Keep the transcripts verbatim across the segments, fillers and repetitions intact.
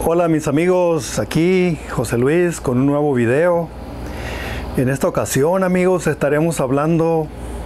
Hola mis amigos, aquí José Luis con un nuevo video. En esta ocasión, amigos, estaremos hablando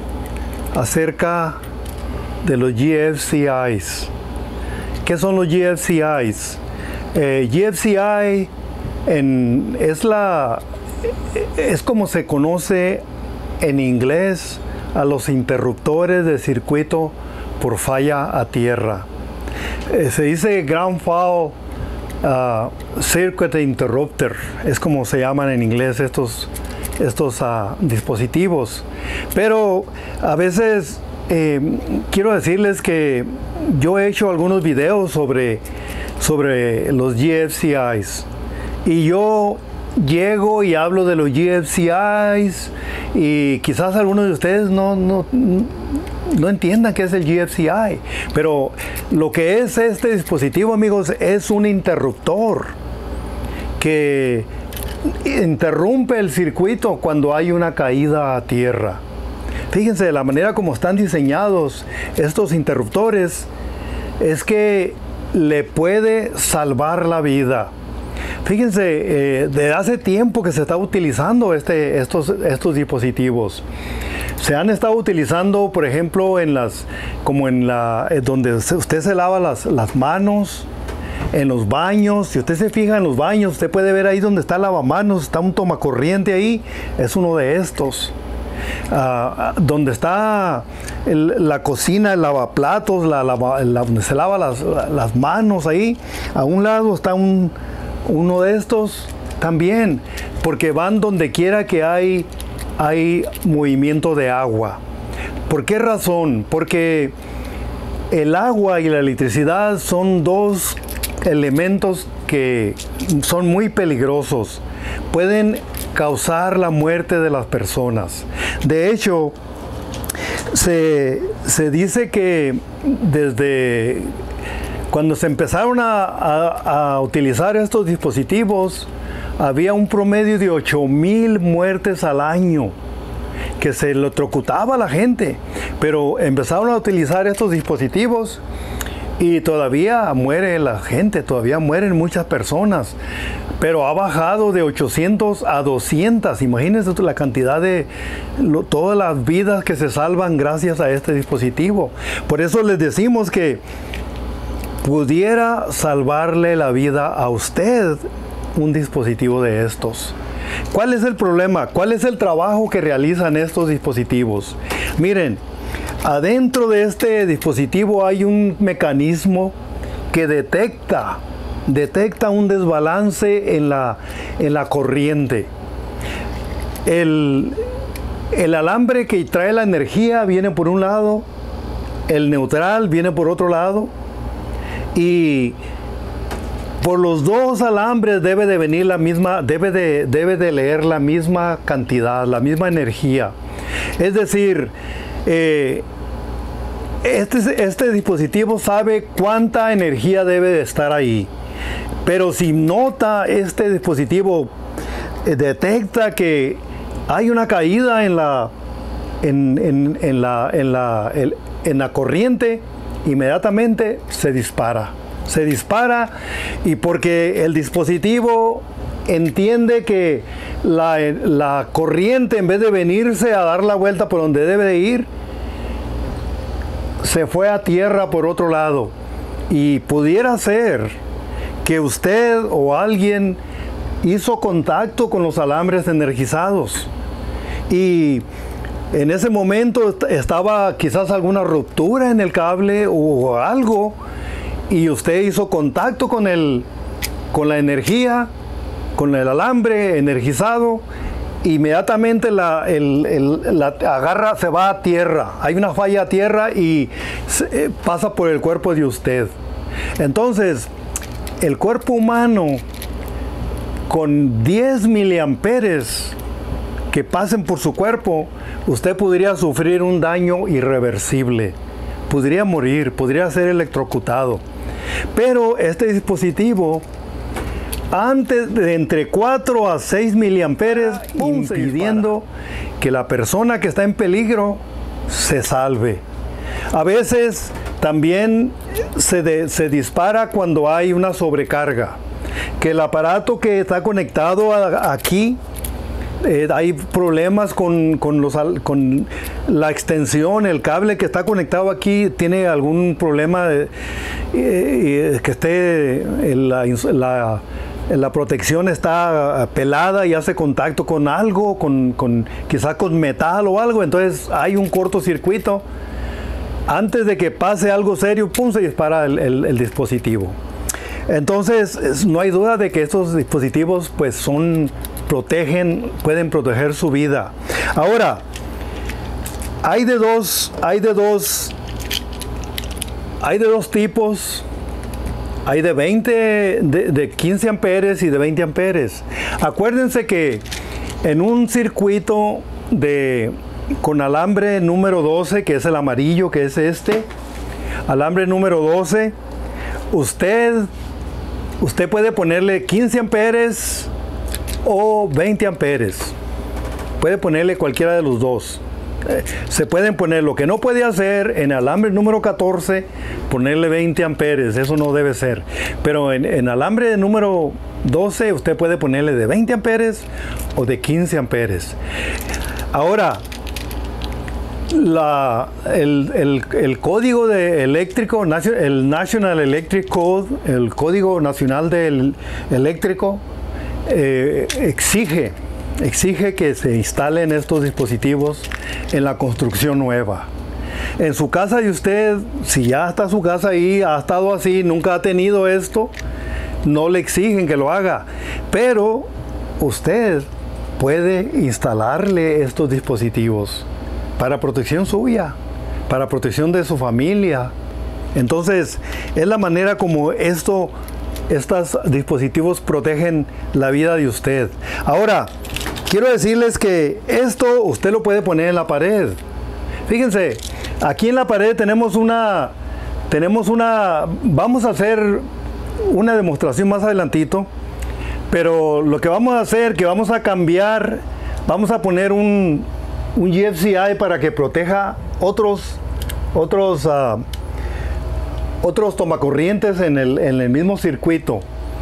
acerca de los G F C Is. ¿Qué son los G F C Is? Eh, G F C I en, es, la, es como se conoce en inglés a los interruptores de circuito por falla a tierra. Eh, se dice Ground Fault Uh, Circuit Interrupter, es como se llaman en inglés estos, estos uh, dispositivos. Pero a veces eh, quiero decirles que yo he hecho algunos videos sobre, sobre los G F C Is, y yo llego y hablo de los G F C Is y quizás algunos de ustedes no, no, no entiendan qué es el G F C I, pero lo que es este dispositivo, amigos, es un interruptor que interrumpe el circuito cuando hay una caída a tierra. Fíjense, de la manera como están diseñados estos interruptores es que le puede salvar la vida. Fíjense, eh, desde hace tiempo que se está utilizando este, estos, estos dispositivos. Se han estado utilizando, por ejemplo, en las, como en la, donde usted se lava las, las manos, en los baños. Si usted se fija en los baños, usted puede ver ahí donde está el lavamanos, está un tomacorriente ahí, es uno de estos. Uh, donde está el, la cocina, el lavaplatos, la, la, la, donde se lava las, las manos ahí, a un lado está un, uno de estos también, porque van donde quiera que hay hay movimiento de agua. ¿Por qué razón? Porque el agua y la electricidad son dos elementos que son muy peligrosos. Pueden causar la muerte de las personas. De hecho, se, se dice que desde cuando se empezaron a, a, a utilizar estos dispositivos, había un promedio de ocho mil muertes al año, que se electrocutaba a la gente, pero empezaron a utilizar estos dispositivos y todavía muere la gente, todavía mueren muchas personas, pero ha bajado de ochocientos a doscientas. Imagínense la cantidad de lo, todas las vidas que se salvan gracias a este dispositivo. Por eso les decimos que pudiera salvarle la vida a usted un dispositivo de estos. ¿Cuál es el problema? ¿Cuál es el trabajo que realizan estos dispositivos? Miren, adentro de este dispositivo hay un mecanismo que detecta, detecta un desbalance en la, en la corriente. El, el alambre que trae la energía viene por un lado, el neutral viene por otro lado, y por los dos alambres debe de venir la misma, debe de, debe de leer la misma cantidad, la misma energía. Es decir, eh, este, este dispositivo sabe cuánta energía debe de estar ahí. Pero si nota este dispositivo, eh, detecta que hay una caída en la, en, en, en la, en la, el, en la corriente, inmediatamente se dispara. Se dispara, y porque el dispositivo entiende que la, la corriente, en vez de venirse a dar la vuelta por donde debe de ir, se fue a tierra por otro lado. Y pudiera ser que usted o alguien hizo contacto con los alambres energizados, y en ese momento estaba quizás alguna ruptura en el cable o algo, y usted hizo contacto con, el, con la energía, con el alambre energizado, inmediatamente la, el, el, la agarra, se va a tierra. Hay una falla a tierra y se, eh, pasa por el cuerpo de usted. Entonces, el cuerpo humano con diez miliamperes que pasen por su cuerpo, usted podría sufrir un daño irreversible. Podría morir, podría ser electrocutado. Pero este dispositivo, antes de entre cuatro a seis miliamperes, impidiendo que la persona que está en peligro se salve. A veces también se, de, se dispara cuando hay una sobrecarga. que el aparato que está conectado a, aquí, eh, hay problemas con, con, los, con la extensión, el cable que está conectado aquí tiene algún problema de, eh, que esté en la, la, la protección está pelada y hace contacto con algo, con, con, quizás con metal o algo, entonces hay un cortocircuito. Antes de que pase algo serio, pum, se dispara el, el, el dispositivo. Entonces, no hay duda de que estos dispositivos pues son, protegen, pueden proteger su vida. Ahora, hay de dos, hay de dos, hay de dos tipos. Hay de veinte, de, de quince amperes y de veinte amperes. Acuérdense que en un circuito de, con alambre número doce, que es el amarillo, que es este, alambre número doce, usted, usted puede ponerle quince amperes o veinte amperes. Puede ponerle cualquiera de los dos. Se pueden poner, lo que no puede hacer en alambre número catorce, ponerle veinte amperes, eso no debe ser. Pero en, en alambre número doce, usted puede ponerle de veinte amperes o de quince amperes. Ahora, la, el, el, el código de eléctrico, el National Electric Code, el código nacional del eléctrico, eh, exige exige que se instalen estos dispositivos en la construcción nueva. En su casa de usted, si ya está su casa ahí, ha estado así, nunca ha tenido esto, no le exigen que lo haga, pero usted puede instalarle estos dispositivos para protección suya, para protección de su familia. Entonces, es la manera como esto, estos dispositivos protegen la vida de usted. Ahora, quiero decirles que esto usted lo puede poner en la pared. Fíjense, aquí en la pared tenemos una, tenemos una, vamos a hacer una demostración más adelantito, pero lo que vamos a hacer, que vamos a cambiar, vamos a poner un, un G F C I para que proteja otros, otros, uh, otros tomacorrientes en el, en el mismo circuito.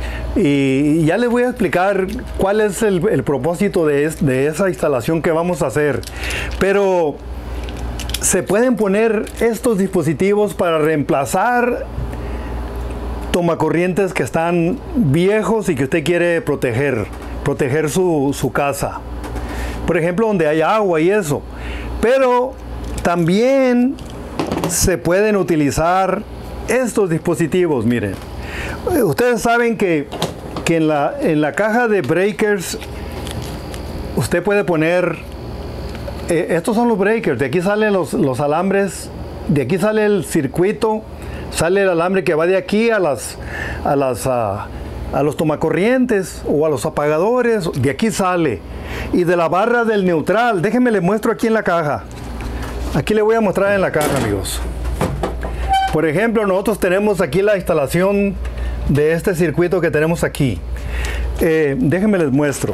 Y ya les voy a explicar cuál es el, el propósito de, es, de esa instalación que vamos a hacer. Pero se pueden poner estos dispositivos para reemplazar tomacorrientes que están viejos y que usted quiere proteger, proteger su, su casa. Por ejemplo, donde hay agua y eso. Pero también se pueden utilizar estos dispositivos, miren. Ustedes saben que, que en, la, en la caja de breakers usted puede poner, eh, estos son los breakers, de aquí salen los, los alambres, de aquí sale el circuito, sale el alambre que va de aquí a, las, a, las, a, a los tomacorrientes o a los apagadores, de aquí sale. Y de la barra del neutral, déjenme les muestro aquí en la caja. Aquí le voy a mostrar en la caja, amigos. Por ejemplo, nosotros tenemos aquí la instalación de este circuito que tenemos aquí. Eh, déjenme les muestro.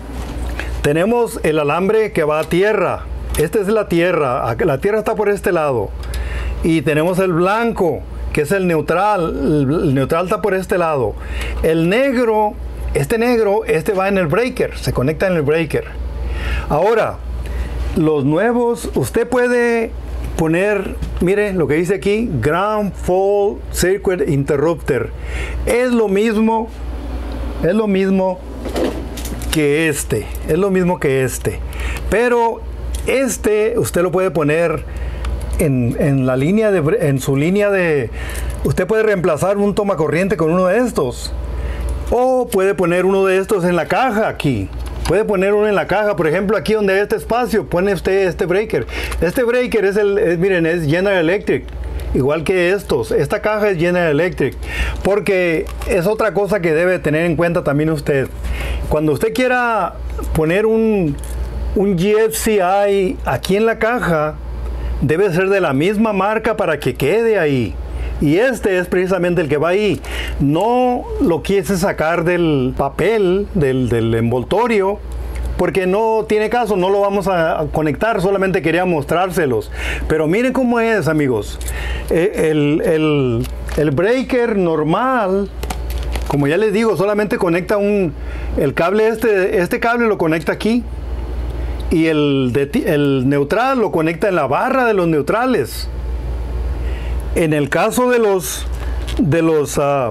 Tenemos el alambre que va a tierra. Esta es la tierra. La tierra está por este lado. Y tenemos el blanco, que es el neutral. El neutral está por este lado. El negro, este negro, este va en el breaker. Se conecta en el breaker. Ahora, los nuevos, usted puede poner, mire lo que dice aquí, Ground Fault Circuit Interrupter. Es lo mismo, es lo mismo que este, es lo mismo que este. Pero este usted lo puede poner en, en la línea de, en su línea de, usted puede reemplazar un tomacorriente con uno de estos. O puede poner uno de estos en la caja aquí. Puede poner uno en la caja, por ejemplo, aquí donde hay este espacio, pone usted este breaker. Este breaker es el, es, miren, es General Electric, igual que estos. Esta caja es General Electric, porque es otra cosa que debe tener en cuenta también usted. Cuando usted quiera poner un, un G F C I aquí en la caja, debe ser de la misma marca para que quede ahí. Y este es precisamente el que va ahí. No lo quise sacar del papel, del, del envoltorio, porque no tiene caso, no lo vamos a conectar, solamente quería mostrárselos. Pero miren cómo es, amigos. El, el, el breaker normal Como ya les digo, solamente conecta un, el cable este, este cable lo conecta aquí. Y el, de, el neutral lo conecta en la barra de los neutrales. En el caso de los, de los, uh,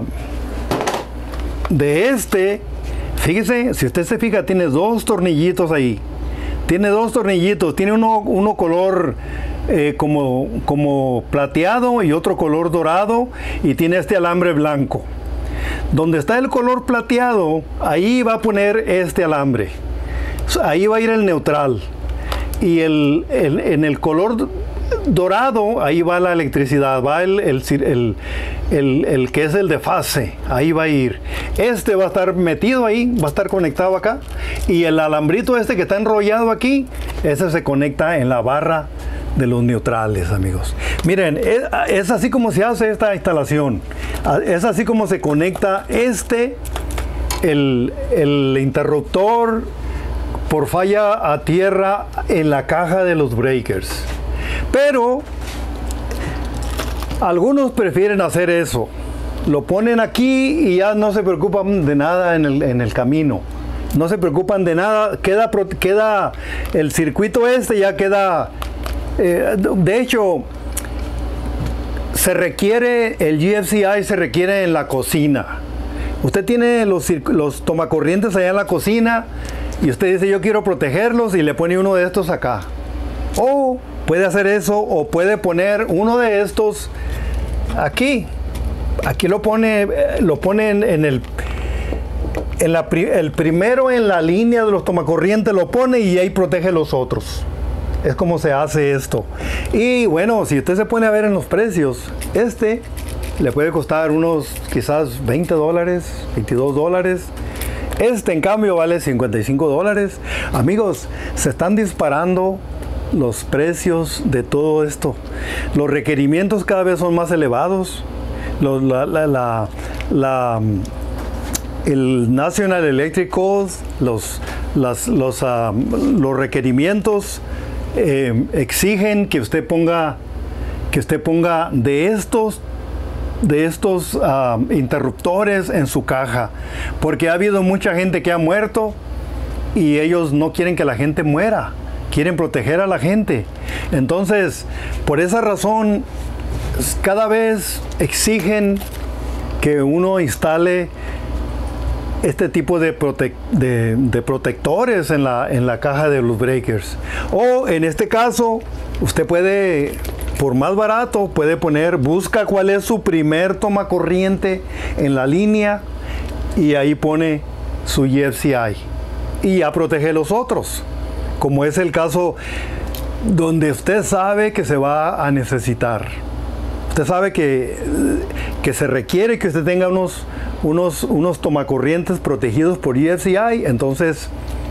de este, fíjese, si usted se fija, tiene dos tornillitos ahí. Tiene dos tornillitos, tiene uno, uno color eh, como, como plateado y otro color dorado, y tiene este alambre blanco. Donde está el color plateado, ahí va a poner este alambre. Ahí va a ir el neutral. Y el, el, en el color dorado, ahí va la electricidad, va el, el, el, el, el que es el de fase, ahí va a ir. Este va a estar metido ahí, va a estar conectado acá. Y el alambrito este que está enrollado aquí, ese se conecta en la barra de los neutrales, amigos. Miren, es, es así como se hace esta instalación. Es así como se conecta este, el, el interruptor por falla a tierra en la caja de los breakers. Pero algunos prefieren hacer eso. Lo ponen aquí y ya no se preocupan de nada en el, en el camino. No se preocupan de nada. Queda, queda el circuito este, ya queda... Eh, de hecho, se requiere, el G F C I se requiere en la cocina. Usted tiene los, los tomacorrientes allá en la cocina y usted dice, yo quiero protegerlos, y le pone uno de estos acá. O puede hacer eso, o puede poner uno de estos aquí. Aquí lo pone, lo pone en, en el, en la, el primero en la línea de los tomacorrientes, lo pone y ahí protege los otros. Es como se hace esto. Y bueno, si usted se pone a ver en los precios, este le puede costar unos quizás veinte dólares, veintidós dólares. Este en cambio vale cincuenta y cinco dólares. Amigos, se están disparando los precios de todo esto. Los requerimientos cada vez son más elevados. Los, la, la, la, la, el National Electric Codes, los, las, los, uh, los requerimientos eh, exigen que usted ponga que usted ponga de estos de estos uh, interruptores en su caja, porque ha habido mucha gente que ha muerto y ellos no quieren que la gente muera, quieren proteger a la gente. Entonces, por esa razón, cada vez exigen que uno instale este tipo de, prote de, de protectores en la, en la caja de los breakers. O en este caso, usted puede, por más barato, puede poner, busca cuál es su primer tomacorriente en la línea y ahí pone su G F C I y ya protege los otros, como es el caso donde usted sabe que se va a necesitar. Usted sabe que, que se requiere que usted tenga unos, unos, unos tomacorrientes protegidos por G F C I, entonces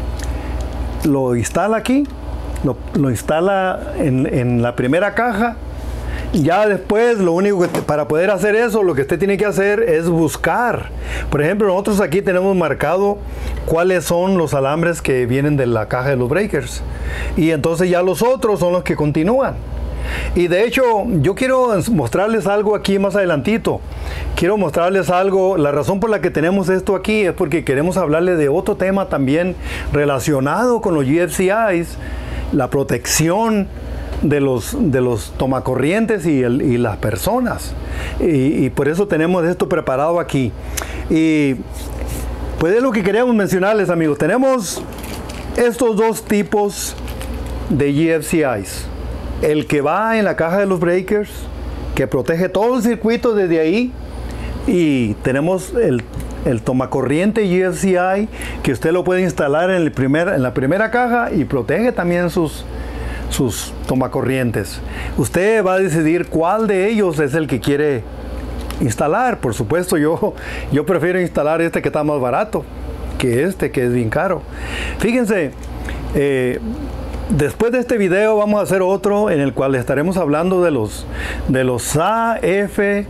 lo instala aquí, lo, lo instala en, en la primera caja. Ya después, lo único que para poder hacer eso, lo que usted tiene que hacer es buscar. Por ejemplo, nosotros aquí tenemos marcado cuáles son los alambres que vienen de la caja de los breakers. Y entonces ya los otros son los que continúan. Y de hecho, yo quiero mostrarles algo aquí más adelantito. Quiero mostrarles algo. La razón por la que tenemos esto aquí es porque queremos hablarles de otro tema también relacionado con los G F C Is, la protección de los, de los tomacorrientes y, el, y las personas. Y, y por eso tenemos esto preparado aquí. Y pues es lo que queríamos mencionarles, amigos. Tenemos estos dos tipos de G F C Is. El que va en la caja de los breakers, que protege todo el circuito desde ahí. Y tenemos el, el tomacorriente G F C I, que usted lo puede instalar en, el primer, en la primera caja y protege también sus, sus tomacorrientes. Usted va a decidir cuál de ellos es el que quiere instalar. Por supuesto, yo, yo prefiero instalar este que está más barato que este que es bien caro. Fíjense, eh, después de este video vamos a hacer otro en el cual estaremos hablando de los, de los A F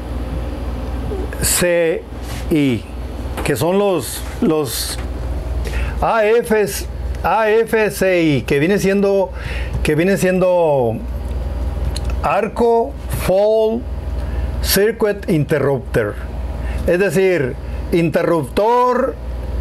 C I, que son los, los A F C I, que viene siendo, que viene siendo Arco Fault Circuit Interrupter. Es decir, interruptor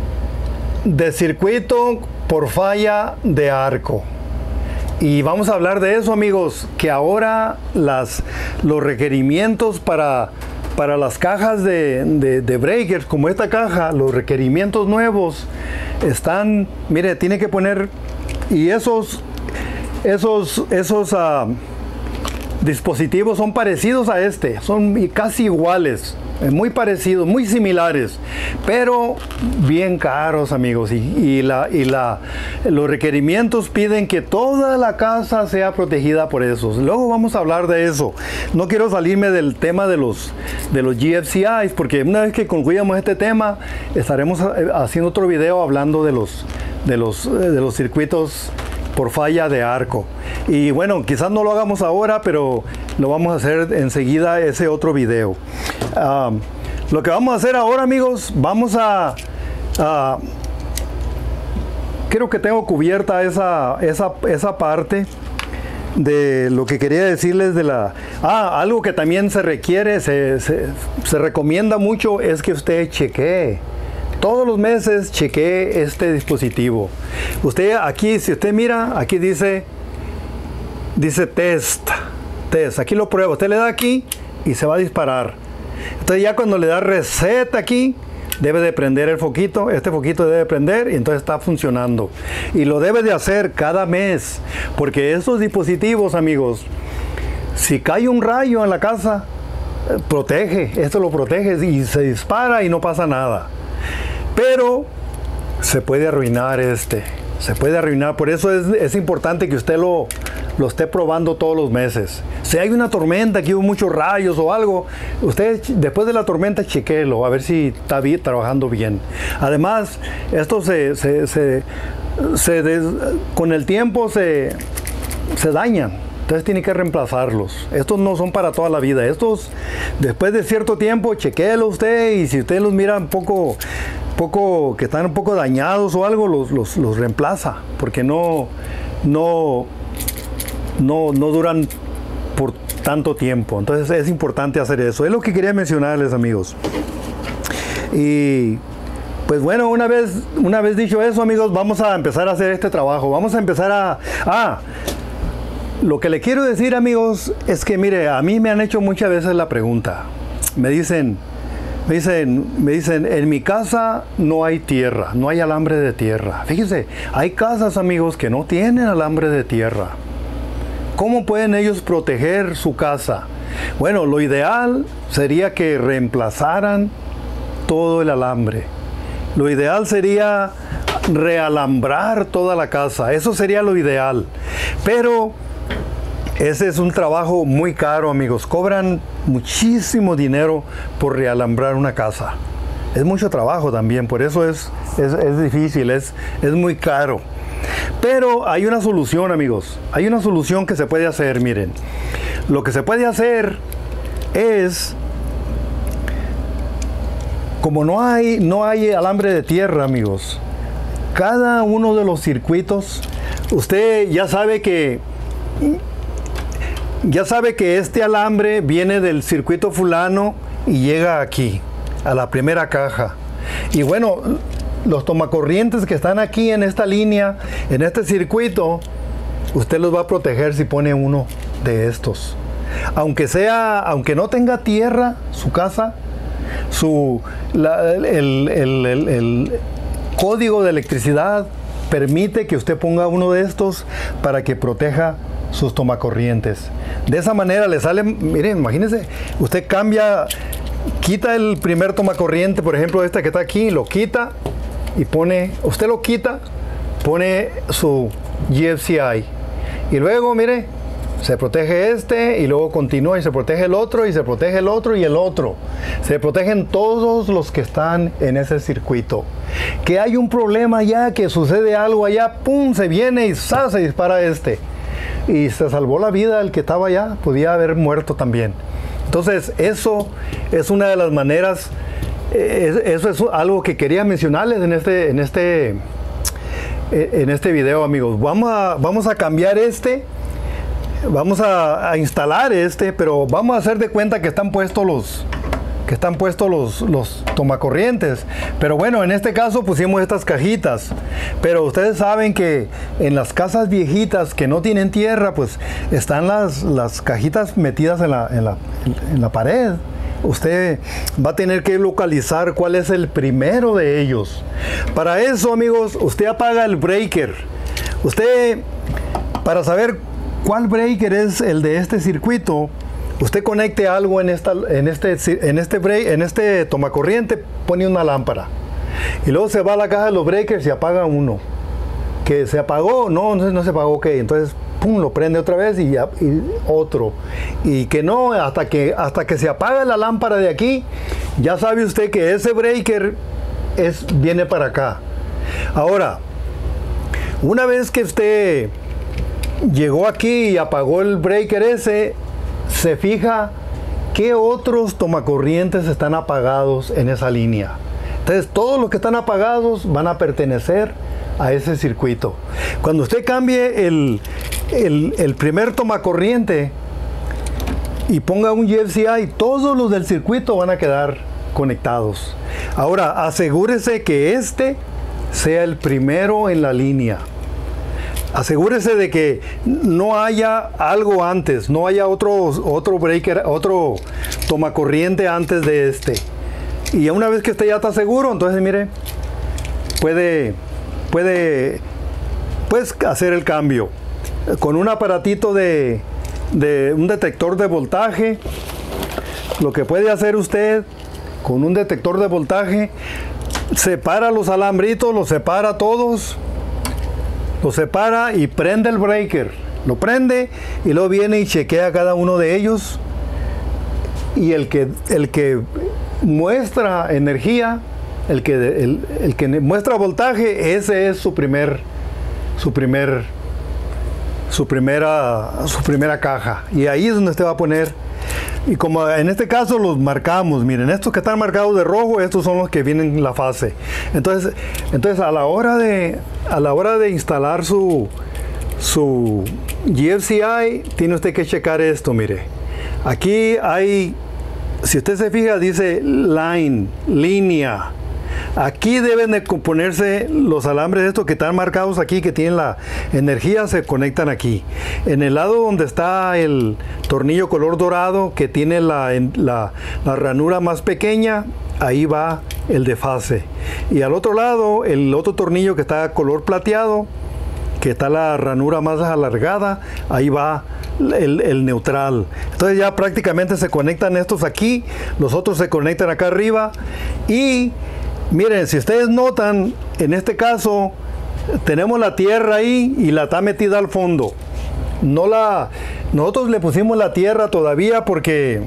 de circuito por falla de arco. Y vamos a hablar de eso, amigos, que ahora las, los requerimientos para, para las cajas de, de, de breakers, como esta caja, los requerimientos nuevos están, mire, tiene que poner, y esos, esos, esos uh, dispositivos son parecidos a este, son casi iguales. Muy parecidos, muy similares, pero bien caros, amigos, y, y, la, y la, los requerimientos piden que toda la casa sea protegida por esos. Luego vamos a hablar de eso. No quiero salirme del tema de los, de los G F C Is, porque una vez que concluyamos este tema, estaremos haciendo otro video hablando de los, de los, de los circuitos por falla de arco. Y bueno, quizás no lo hagamos ahora, pero lo vamos a hacer enseguida, ese otro video. Um, lo que vamos a hacer ahora, amigos, vamos a, a creo que tengo cubierta esa, esa, esa parte de lo que quería decirles de la... Ah, algo que también se requiere, se, se, se recomienda mucho, es que usted chequee. Todos los meses chequee este dispositivo. Usted aquí, si usted mira, aquí dice, dice test, test. Aquí lo prueba. Usted le da aquí y se va a disparar. Entonces ya cuando le da reset aquí, debe de prender el foquito. Este foquito debe prender y entonces está funcionando. Y lo debe de hacer cada mes. Porque estos dispositivos, amigos, si cae un rayo en la casa, protege. Esto lo protege y se dispara y no pasa nada. Pero se puede arruinar este, se puede arruinar, por eso es, es importante que usted lo, lo esté probando todos los meses. Si hay una tormenta, que hubo muchos rayos o algo, usted después de la tormenta chequéelo, a ver si está bien, trabajando bien. Además, esto se, se, se, se des, con el tiempo se, se dañan. Entonces tiene que reemplazarlos. Estos no son para toda la vida. Estos, después de cierto tiempo, chequéelo usted, y si usted los mira un poco, poco que están un poco dañados o algo, los, los, los reemplaza, porque no, no, no, no duran por tanto tiempo. Entonces es importante hacer eso. Es lo que quería mencionarles, amigos. Y pues bueno, una vez, una vez dicho eso, amigos, vamos a empezar a hacer este trabajo. Vamos a empezar a... Ah, lo que le quiero decir, amigos, es que mire, a mí me han hecho muchas veces la pregunta. Me dicen, me dicen, me dicen, en mi casa no hay tierra, no hay alambre de tierra. Fíjese, hay casas, amigos, que no tienen alambre de tierra. ¿Cómo pueden ellos proteger su casa? Bueno, lo ideal sería que reemplazaran todo el alambre. Lo ideal sería realambrar toda la casa. Eso sería lo ideal. Pero ese es un trabajo muy caro, amigos. Cobran muchísimo dinero por realambrar una casa. Es mucho trabajo también, por eso es, es, es difícil, es, es muy caro. Pero hay una solución, amigos. Hay una solución que se puede hacer, miren. Lo que se puede hacer es, como no hay, no hay alambre de tierra, amigos, cada uno de los circuitos, usted ya sabe que ya sabe que este alambre viene del circuito fulano y llega aquí, a la primera caja. Y bueno, los tomacorrientes que están aquí en esta línea, en este circuito, usted los va a proteger si pone uno de estos. Aunque sea, aunque no tenga tierra su casa, su, la, el, el, el, el, el código de electricidad permite que usted ponga uno de estos para que proteja sus tomacorrientes. De esa manera le sale, miren, imagínense, usted cambia, quita el primer tomacorriente, por ejemplo este que está aquí, lo quita y pone, usted lo quita, pone su G F C I y luego, mire, se protege este y luego continúa y se protege el otro y se protege el otro y el otro. Se protegen todos los que están en ese circuito. Que hay un problema allá, que sucede algo allá, pum, se viene y ¡zas!, se dispara este. Y se salvó la vida el que estaba allá, podía haber muerto también. Entonces eso es una de las maneras, eh, eso es algo que quería mencionarles en este, en este, en este video, amigos. Vamos a, vamos a cambiar este. Vamos a, a instalar este, pero vamos a hacer de cuenta que están puestos los, que están puestos los, los tomacorrientes. Pero bueno, en este caso pusimos estas cajitas. Pero ustedes saben que en las casas viejitas que no tienen tierra, pues están las, las cajitas metidas en la, en la, en la pared. Usted va a tener que localizar cuál es el primero de ellos. Para eso, amigos, usted apaga el breaker. Usted, para saber cuál breaker es el de este circuito, usted conecte algo en, esta, en, este, en, este break, en este tomacorriente, pone una lámpara. Y luego se va a la caja de los breakers y apaga uno. Que se apagó, no, no, no se apagó, ok. Entonces, pum, lo prende otra vez y, y otro. Y que no, hasta que, hasta que se apaga la lámpara de aquí, ya sabe usted que ese breaker es, viene para acá. Ahora, una vez que usted llegó aquí y apagó el breaker ese, se fija qué otros tomacorrientes están apagados en esa línea. Entonces, todos los que están apagados van a pertenecer a ese circuito. Cuando usted cambie el, el, el primer tomacorriente y ponga un G F C I, todos los del circuito van a quedar conectados. Ahora, asegúrese que este sea el primero en la línea. Asegúrese de que no haya algo antes, no haya otro, otro breaker, otro tomacorriente antes de este. Y una vez que usted ya está seguro, entonces mire, puede, puede pues, hacer el cambio con un aparatito de, de un detector de voltaje. Lo que puede hacer usted con un detector de voltaje, separa los alambritos, los separa todos, los separa y prende el breaker. Lo prende y luego viene y chequea cada uno de ellos. Y el que, el que muestra energía, el que, el, el que muestra voltaje, ese es su primer, su primer, su primera, su primera caja. Y ahí es donde usted va a poner. Y como en este caso los marcamos, miren, estos que están marcados de rojo, estos son los que vienen en la fase. Entonces, entonces a la hora de, a la hora de instalar su, su G F C I, tiene usted que checar esto, mire. Aquí hay, si usted se fija, dice line, línea. Aquí deben de ponerse los alambres estos que están marcados aquí, que tienen la energía, se conectan aquí. En el lado donde está el tornillo color dorado, que tiene la, la, la ranura más pequeña, ahí va el de fase. Y al otro lado, el otro tornillo que está color plateado, que está la ranura más alargada, ahí va el, el neutral. Entonces ya prácticamente se conectan estos aquí, los otros se conectan acá arriba. Y miren, si ustedes notan, en este caso tenemos la tierra ahí y la está metida al fondo. No la, nosotros le pusimos la tierra todavía porque,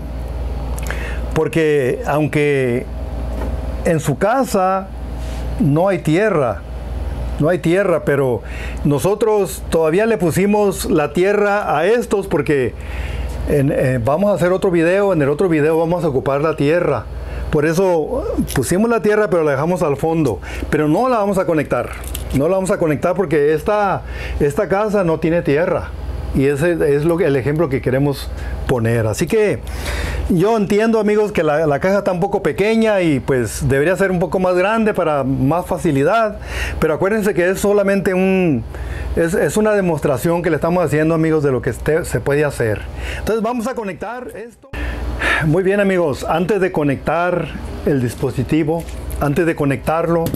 porque aunque en su casa no hay tierra, no hay tierra, pero nosotros todavía le pusimos la tierra a estos porque en, eh, vamos a hacer otro video, en el otro video vamos a ocupar la tierra. Por eso pusimos la tierra, pero la dejamos al fondo. Pero no la vamos a conectar. No la vamos a conectar porque esta, esta casa no tiene tierra. Y ese es lo que, el ejemplo que queremos poner. Así que yo entiendo, amigos, que la, la caja está un poco pequeña y pues debería ser un poco más grande para más facilidad. Pero acuérdense que es solamente un... Es, es una demostración que le estamos haciendo, amigos, de lo que este, se puede hacer. Entonces vamos a conectar esto. Muy bien, amigos, antes de conectar el dispositivo, antes de conectarlo,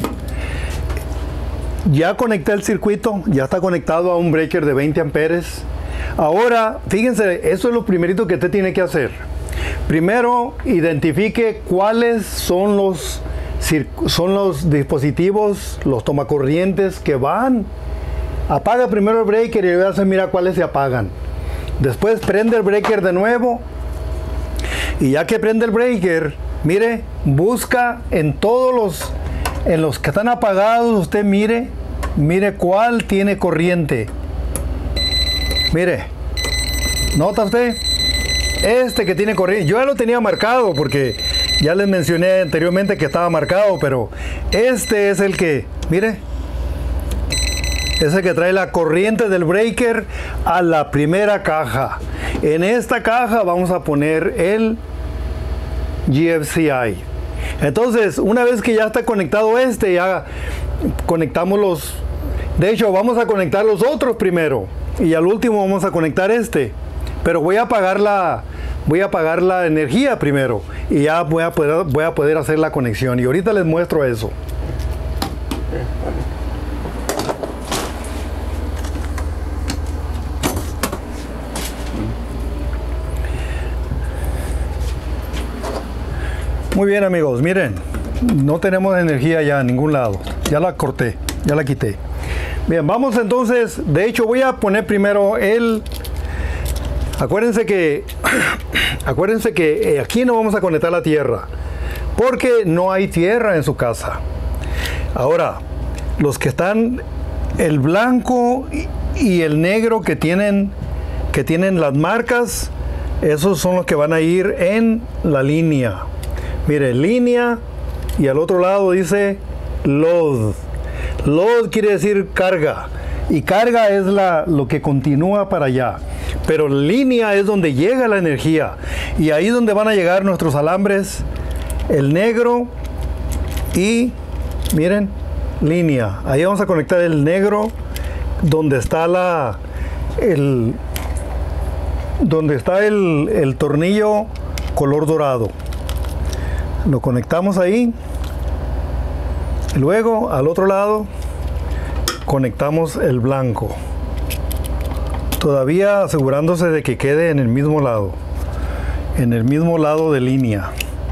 ya conecté el circuito, ya está conectado a un breaker de veinte amperes. Ahora, fíjense, eso es lo primerito que usted tiene que hacer. Primero, identifique cuáles son los, son los dispositivos, los tomacorrientes que van. Apaga primero el breaker y voy a hacer, mira cuáles se apagan. Después prende el breaker de nuevo. Y ya que prende el breaker, mire, busca en todos los, en los que están apagados, usted mire, mire cuál tiene corriente. Mire, ¿nota usted? Este que tiene corriente, yo ya lo tenía marcado porque ya les mencioné anteriormente que estaba marcado, pero este es el que, mire, es el que trae la corriente del breaker a la primera caja. En esta caja vamos a poner el G F C I. Entonces, una vez que ya está conectado este, ya conectamos los... De hecho, vamos a conectar los otros primero. Y al último vamos a conectar este. Pero voy a apagar la, voy a apagar la energía primero. Y ya voy a poder, voy a poder hacer la conexión. Y ahorita les muestro eso. Muy bien, amigos, miren, no tenemos energía ya en ningún lado, ya la corté, ya la quité. Bien, vamos entonces, de hecho voy a poner primero el, acuérdense que, acuérdense que aquí no vamos a conectar la tierra, porque no hay tierra en su casa. Ahora, los que están, el blanco y el negro que tienen, que tienen las marcas, esos son los que van a ir en la línea. Mire, línea, y al otro lado dice load. Load quiere decir carga, y carga es la, lo que continúa para allá. Pero línea es donde llega la energía, y ahí es donde van a llegar nuestros alambres, el negro y, miren, línea. Ahí vamos a conectar el negro, donde está la, el, donde está el, el tornillo color dorado. Lo conectamos ahí. Luego al otro lado conectamos el blanco, todavía asegurándose de que quede en el mismo lado, en el mismo lado de línea.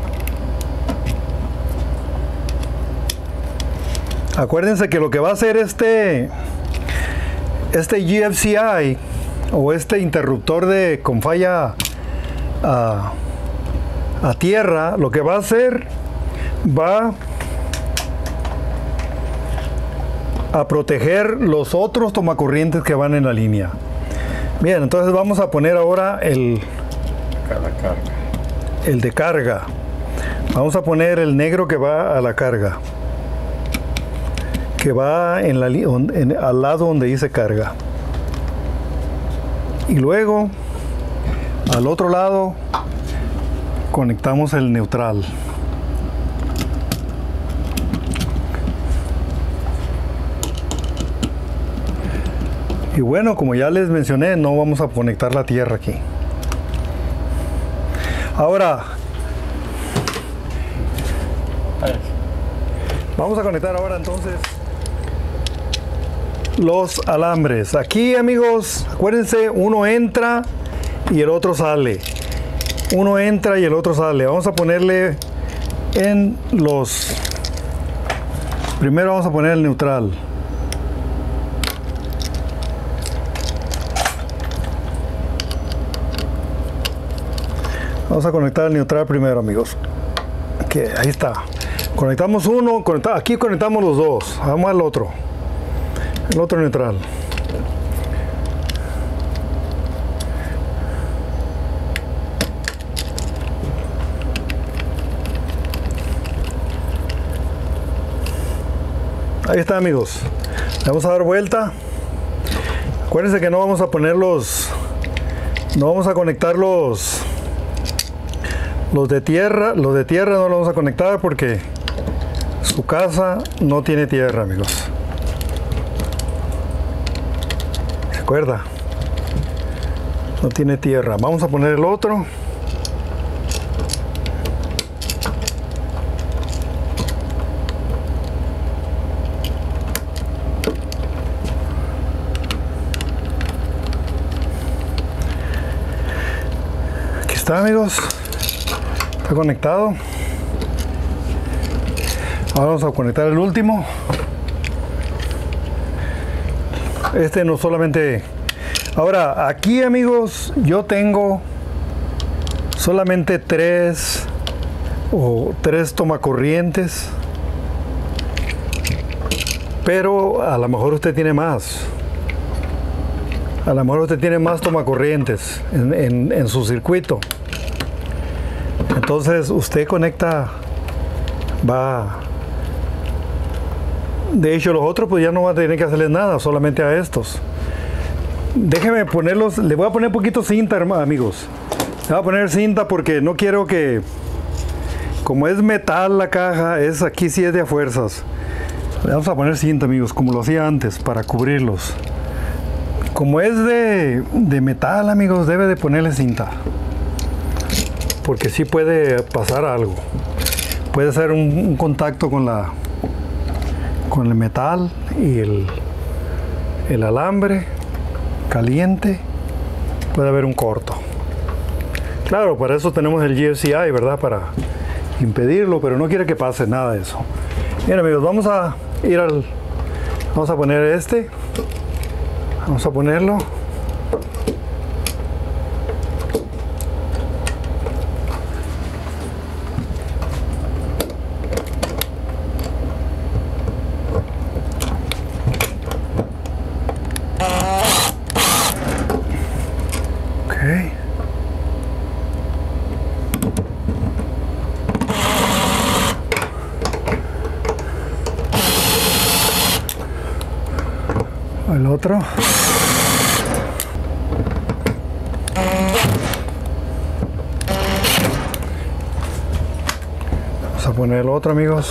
Acuérdense que lo que va a hacer este este G F C I o este interruptor de con falla a a tierra, lo que va a hacer, va a proteger los otros tomacorrientes que van en la línea. Bien, entonces vamos a poner ahora el, el de carga. Vamos a poner el negro que va a la carga, que va en la, en, al lado donde dice carga. Y luego, al otro lado, conectamos el neutral. Y bueno, como ya les mencioné, no vamos a conectar la tierra aquí. Ahora, vamos a conectar ahora entonces los alambres. Aquí, amigos, acuérdense, uno entra y el otro sale. Uno entra y el otro sale. Vamos a ponerle en los... Primero vamos a poner el neutral. Vamos a conectar el neutral primero, amigos. Okay, ahí está. Conectamos uno, conecta, aquí conectamos los dos. Vamos al otro. El otro neutral. Ahí está, amigos. Le vamos a dar vuelta. Acuérdense que no vamos a poner los, no vamos a conectar los, los de tierra. Los de tierra no los vamos a conectar porque su casa no tiene tierra, amigos. ¿Se acuerda? No tiene tierra. Vamos a poner el otro. Está, amigos, está conectado. Ahora vamos a conectar el último. Este no solamente. Ahora aquí, amigos, yo tengo solamente tres o tres tomacorrientes, pero a lo mejor usted tiene más. A lo mejor usted tiene más tomacorrientes en, en, en su circuito. Entonces usted conecta, va. De hecho, los otros pues ya no va a tener que hacerles nada, solamente a estos. Déjenme ponerlos, le voy a poner un poquito cinta, amigos. Le voy a poner cinta porque no quiero que, como es metal la caja, es aquí sí es de a fuerzas. Le vamos a poner cinta, amigos, como lo hacía antes, para cubrirlos. Como es de, de metal, amigos, debe de ponerle cinta, porque sí puede pasar algo. Puede ser un, un contacto con la con el metal y el, el alambre caliente, puede haber un corto. Claro, para eso tenemos el G F C I, ¿verdad? Para impedirlo, pero no quiere que pase nada de eso. Bien, amigos, vamos a ir al... Vamos a poner este. Vamos a ponerlo. Ok. El otro. Vamos a poner el otro, amigos.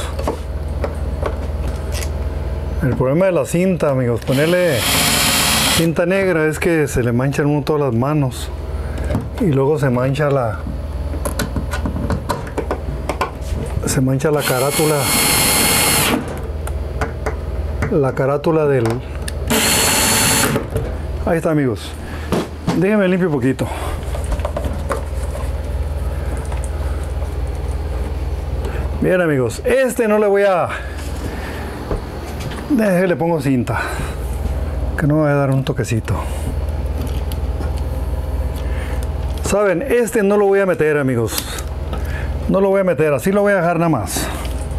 El problema de la cinta, amigos, ponerle cinta negra es que se le manchan un todas las manos y luego se mancha la se mancha la carátula la carátula del... Ahí está, amigos. Déjenme limpio un poquito. Bien, amigos, este no le voy a... Déjenme, le pongo cinta, que no me va a dar un toquecito. Saben, este no lo voy a meter, amigos. No lo voy a meter, así lo voy a dejar nada más.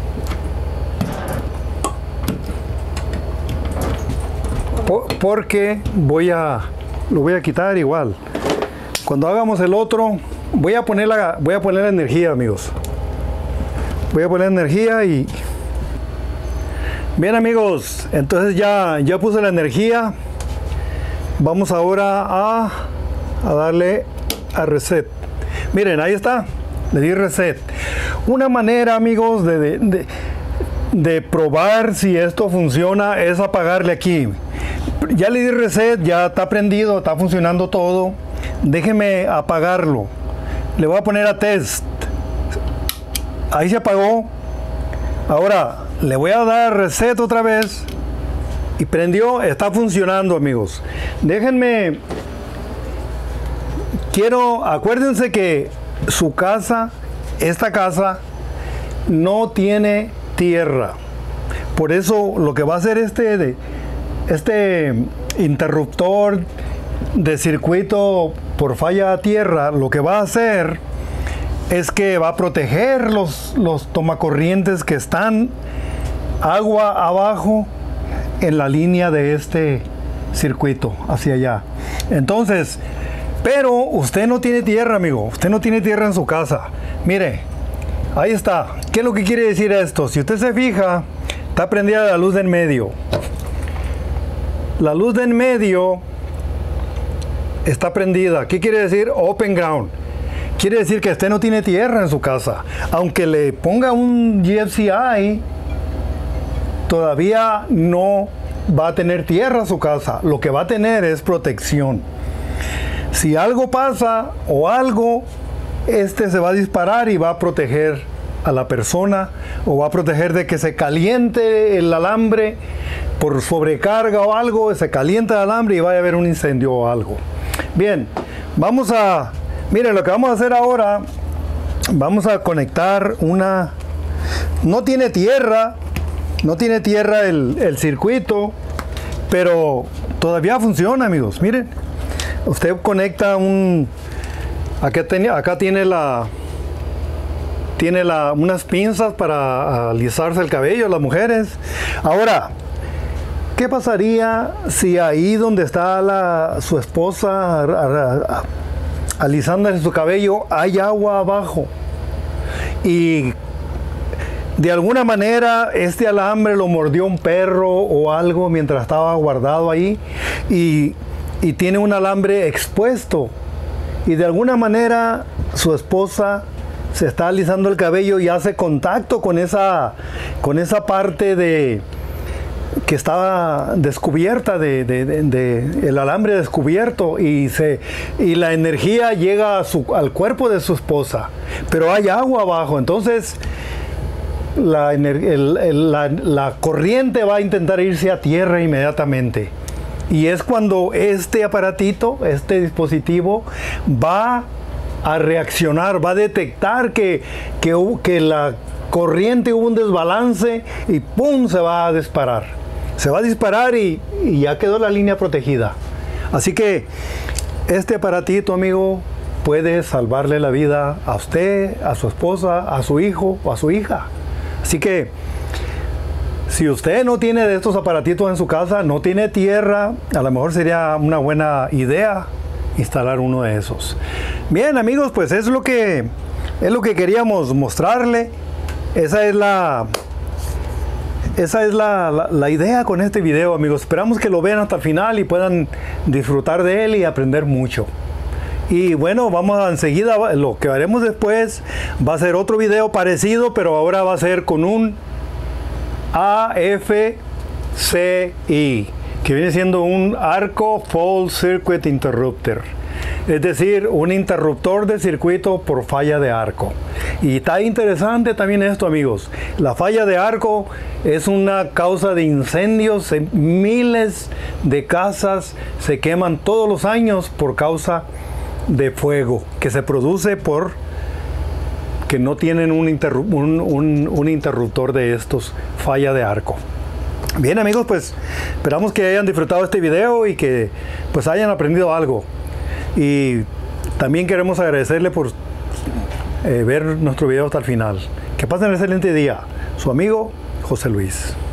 Porque voy a... Lo voy a quitar igual. Cuando hagamos el otro, voy a poner la, voy a poner la energía, amigos. Voy a poner energía y... Bien, amigos, entonces ya, ya puse la energía. Vamos ahora a, a darle a reset. Miren, ahí está. Le di reset. Una manera, amigos, de, de, de, de probar si esto funciona es apagarle aquí. Ya le di reset, ya está prendido, está funcionando todo. Déjeme apagarlo. Le voy a poner a test. Ahí se apagó. Ahora le voy a dar reset otra vez. Y prendió, está funcionando, amigos. Déjenme. Quiero, acuérdense que su casa, esta casa, no tiene tierra. Por eso lo que va a hacer este de Este interruptor de circuito por falla a tierra, lo que va a hacer es que va a proteger los, los tomacorrientes que están agua abajo en la línea de este circuito hacia allá. Entonces, pero usted no tiene tierra, amigo. Usted no tiene tierra en su casa. Mire, ahí está. ¿Qué es lo que quiere decir esto? Si usted se fija, está prendida la luz de en medio. La luz de en medio está prendida. ¿Qué quiere decir? Open ground. Quiere decir que usted no tiene tierra en su casa. Aunque le ponga un G F C I, todavía no va a tener tierra en su casa. Lo que va a tener es protección. Si algo pasa o algo, este se va a disparar y va a proteger a la persona, o va a proteger de que se caliente el alambre por sobrecarga o algo, se calienta el alambre y vaya a haber un incendio o algo. Bien, vamos a, miren, lo que vamos a hacer ahora, vamos a conectar una, no tiene tierra, no tiene tierra el, el circuito, pero todavía funciona, amigos. Miren, usted conecta un, acá tiene, acá tiene la, tiene la, unas pinzas para alisarse el cabello, las mujeres. Ahora, ¿qué pasaría si ahí donde está la, su esposa alisándose su cabello hay agua abajo? Y de alguna manera este alambre lo mordió un perro o algo mientras estaba guardado ahí y, y tiene un alambre expuesto. Y de alguna manera su esposa se está alisando el cabello y hace contacto con esa, con esa parte de que estaba descubierta, de, de, de, de el alambre descubierto, y, se, y la energía llega a su, al cuerpo de su esposa, pero hay agua abajo, entonces la, el, el, la, la corriente va a intentar irse a tierra inmediatamente. Y es cuando este aparatito, este dispositivo, va a reaccionar, va a detectar que, que, que la corriente hubo un desbalance y ¡pum! Se va a disparar. Se va a disparar y, y ya quedó la línea protegida. Así que este aparatito, amigo, puede salvarle la vida a usted, a su esposa, a su hijo o a su hija. Así que si usted no tiene de estos aparatitos en su casa, no tiene tierra, a lo mejor sería una buena idea instalar uno de esos. Bien, amigos, pues es lo que es lo que queríamos mostrarle. Esa es la esa es la, la, la idea con este video, amigos. Esperamos que lo vean hasta el final y puedan disfrutar de él y aprender mucho. Y bueno, vamos a enseguida, lo que haremos después va a ser otro video parecido, pero ahora va a ser con un A F C I, que viene siendo un Arco Fault Circuit Interrupter, es decir, un interruptor de circuito por falla de arco. Y está interesante también esto, amigos. La falla de arco es una causa de incendios. Miles de casas se queman todos los años por causa de fuego que se produce por que no tienen un, interru un, un, un interruptor de estos, falla de arco. Bien, amigos, pues esperamos que hayan disfrutado este video y que pues hayan aprendido algo. Y también queremos agradecerle por eh, ver nuestro video hasta el final. Que pasen un excelente día. Su amigo José Luis.